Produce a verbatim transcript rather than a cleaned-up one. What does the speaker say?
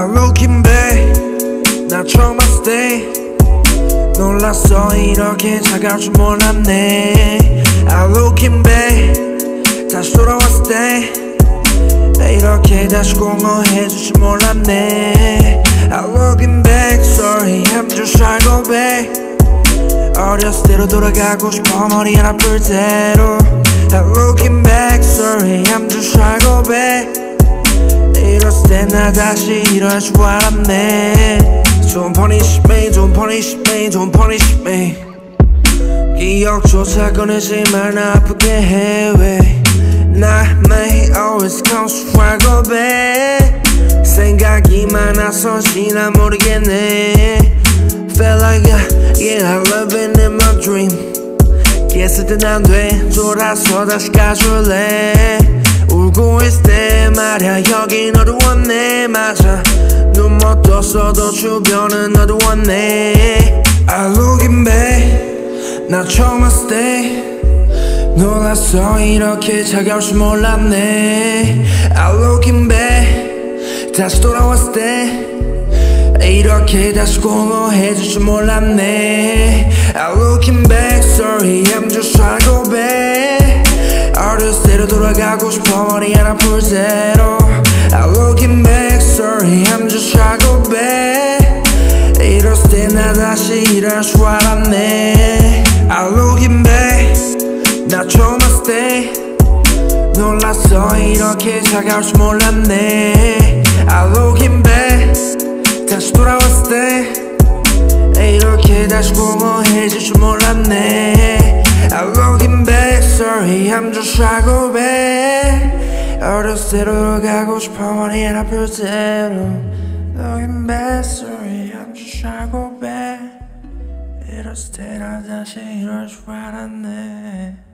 I looking back 나 처음 봤을 때 놀랐어 이렇게 차가울 줄 몰랐네. I looking back 다시 돌아왔을 때 이렇게 다시 공허해질 줄 몰랐네. I looking back sorry I'm just trying to go back. 어렸을 때로 돌아가고 싶어 머리 안 아플 때로. I looking back sorry I'm just trying to go back. 이랬을 때 나 다시 이럴 줄 알았네. Don't punish me, don't punish me, don't punish me. 기억조차 꺼내지 말 나 아프게 해 왜. 나 may always comes to try to go back. 생각이 많아서인지 난 모르겠네. Feel like I, yeah I'm living in my dream. 깼을 땐 안 돼 돌아서 다시 가줄래. 울고 있을 때 말야 여긴 어두웠네. 맞아 눈 못 떴어도 주변은 어두웠네. I looking back 나 처음 봤을 때 놀랐어 이렇게 차가울 줄 몰랐네. I looking back 다시 돌아왔을 때 이렇게 다시 공허해질 줄 몰랐네. I looking back sorry I'm just trying to go back. 어렸을 때로 돌아가고 싶어 머리 안 아플 대로. I looking back sorry I'm just trying to go back. 이랬을 때 나 다시 이럴 줄 알았네. I looking back 나 처음 봤을 때 놀랐어 이렇게 차가울 줄 몰랐네. I looking back 다시 돌아왔을 때 이렇게 다시 공허해질 줄 몰랐네. I looking back sorry I'm just trying to go back. 어렸을 때로 돌아가고 싶어 머리 안 아플 대로. Looking back sorry I'm just trying to go back. 이랬을 때 나 다시 이럴 줄 알았네.